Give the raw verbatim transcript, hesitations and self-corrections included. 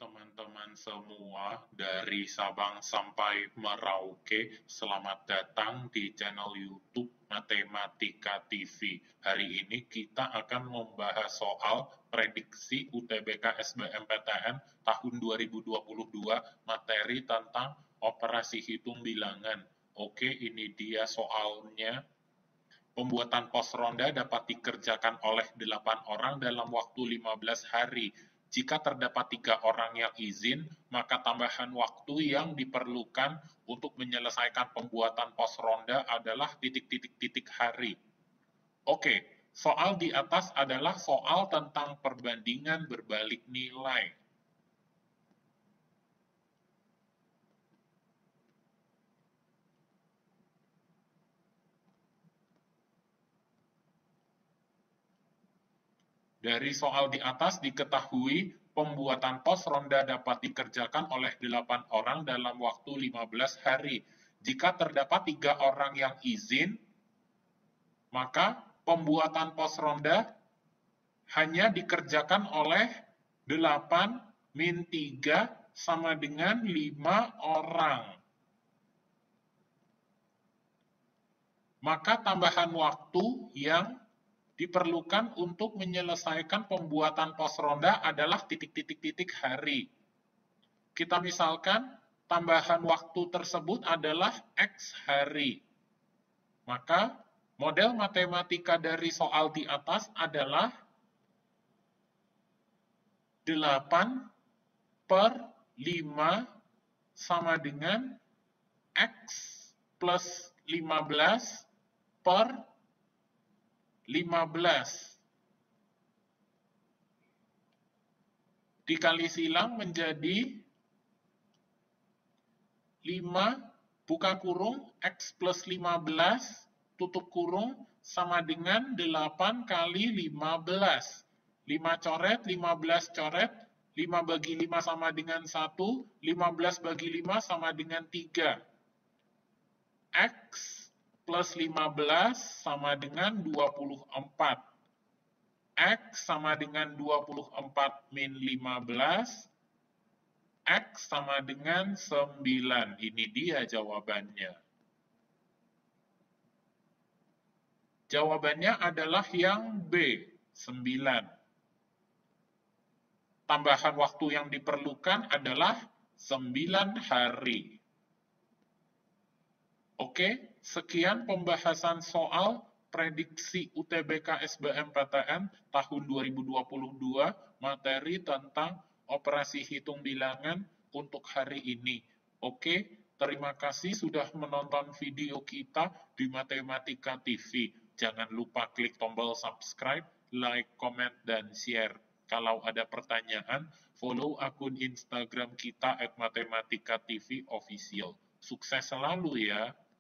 teman-teman semua dari Sabang sampai Merauke, selamat datang di channel YouTube Matematika T V. Hari ini kita akan membahas soal prediksi U T B K S B M P T N tahun dua ribu dua puluh dua, materi tentang operasi hitung bilangan. Oke, ini dia soalnya. Pembuatan pos ronda dapat dikerjakan oleh delapan orang dalam waktu lima belas hari. Jika terdapat tiga orang yang izin, maka tambahan waktu yang diperlukan untuk menyelesaikan pembuatan pos ronda adalah titik-titik-titik hari. Oke, soal di atas adalah soal tentang perbandingan berbalik nilai. Dari soal di atas diketahui pembuatan pos ronda dapat dikerjakan oleh delapan orang dalam waktu lima belas hari. Jika terdapat tiga orang yang izin, maka pembuatan pos ronda hanya dikerjakan oleh delapan min tiga sama dengan lima orang. Maka tambahan waktu yang diperlukan untuk menyelesaikan pembuatan pos ronda adalah titik-titik-titik hari. Kita misalkan tambahan waktu tersebut adalah X hari. Maka model matematika dari soal di atas adalah delapan per lima sama dengan X plus lima belas per lima belas. Dikali silang menjadi lima buka kurung X plus lima belas tutup kurung sama dengan delapan kali lima belas. lima coret, lima belas coret, lima bagi lima sama dengan satu, lima belas bagi lima sama dengan tiga. X plus lima belas sama dengan dua puluh empat. X sama dengan dua puluh empat min lima belas. X sama dengan sembilan. Ini dia jawabannya. Jawabannya adalah yang B, sembilan. Tambahan waktu yang diperlukan adalah sembilan hari. Oke, sekian pembahasan soal prediksi U T B K S B M P T N tahun dua ribu dua puluh dua, materi tentang operasi hitung bilangan untuk hari ini. Oke, terima kasih sudah menonton video kita di Matematika T V. Jangan lupa klik tombol subscribe, like, comment, dan share. Kalau ada pertanyaan, follow akun Instagram kita at matematika T V official. Sukses selalu ya!